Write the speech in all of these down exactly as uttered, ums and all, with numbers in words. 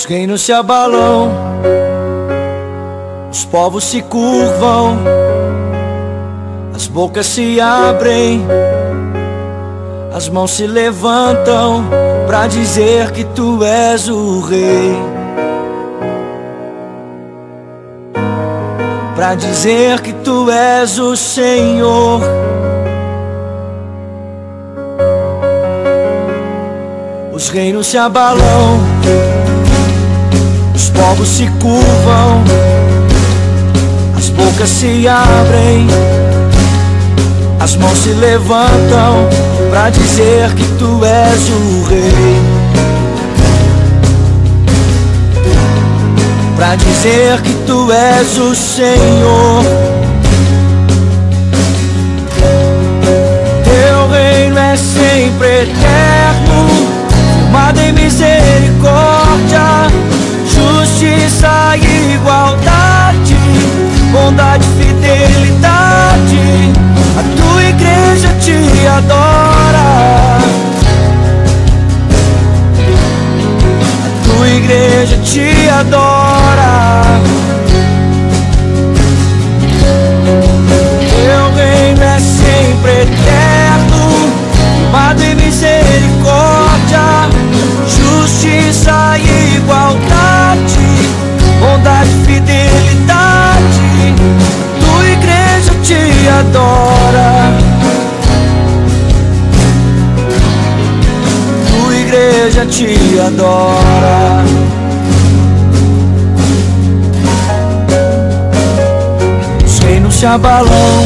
Os reinos se abalam, os povos se curvam, as bocas se abrem, as mãos se levantam pra dizer que tu és o rei, pra dizer que tu és o Senhor. Os reinos se abalam, os povos se curvam, as bocas se abrem, as mãos se levantam pra dizer que tu és o rei, pra dizer que tu és o Senhor. Teu reino é sempre eterno, firmado em misericórdia, justiça e igualdade, bondade e fidelidade. A tua igreja te adora, a tua igreja te adora. Teu reino é sempre eterno, firmado em misericórdia, justiça e igualdade, bondade e fidelidade. Tua igreja te adora, tua igreja te adora. Os reinos se abalam,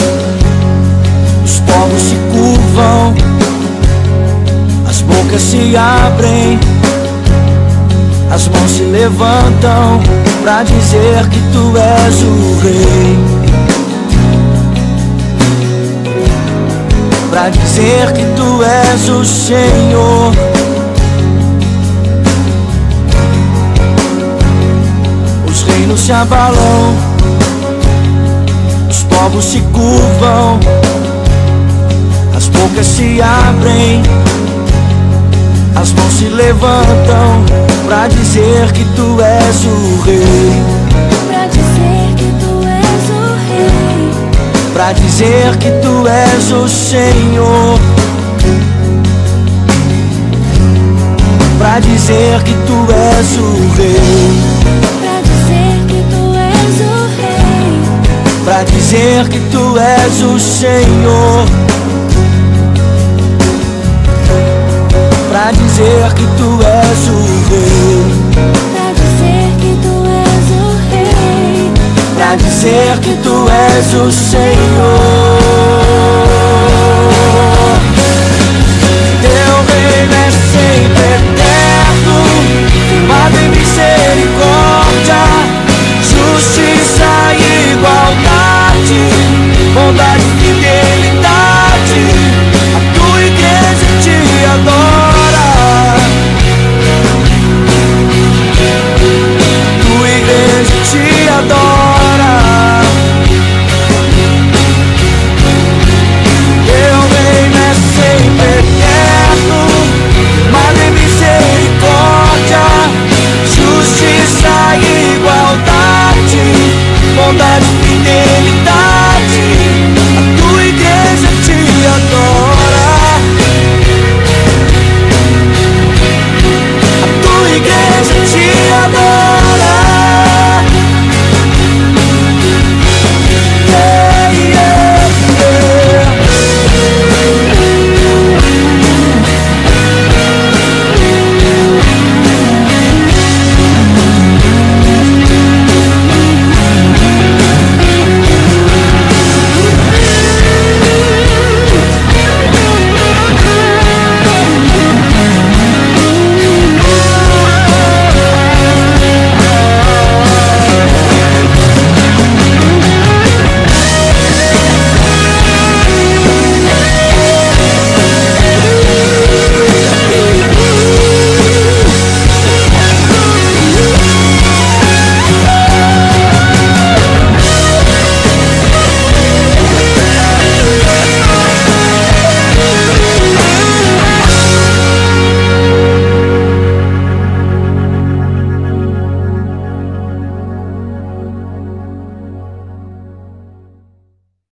os povos se curvam, as bocas se abrem, as mãos se levantam pra dizer que tu és o rei, pra dizer que tu és o Senhor. Os reinos se abalam, os povos se curvam, as bocas se abrem, as mãos se levantam pra dizer que tu és o rei, pra dizer que tu és o rei, pra dizer que tu és o Senhor, pra dizer que tu és o rei, pra dizer que tu és o rei, pra dizer que tu és o Senhor, pra dizer que tu és o rei, pra dizer que tu és o rei, pra dizer que tu és o Senhor. Teu reino é sempre eterno, firmado em misericórdia, justiça e igualdade, bondade e fidelidade. A tua igreja te adora, tua igreja te adora. Teu reino é sempre eterno, firmado em misericórdia, justiça e igualdade, bondade e fidelidade.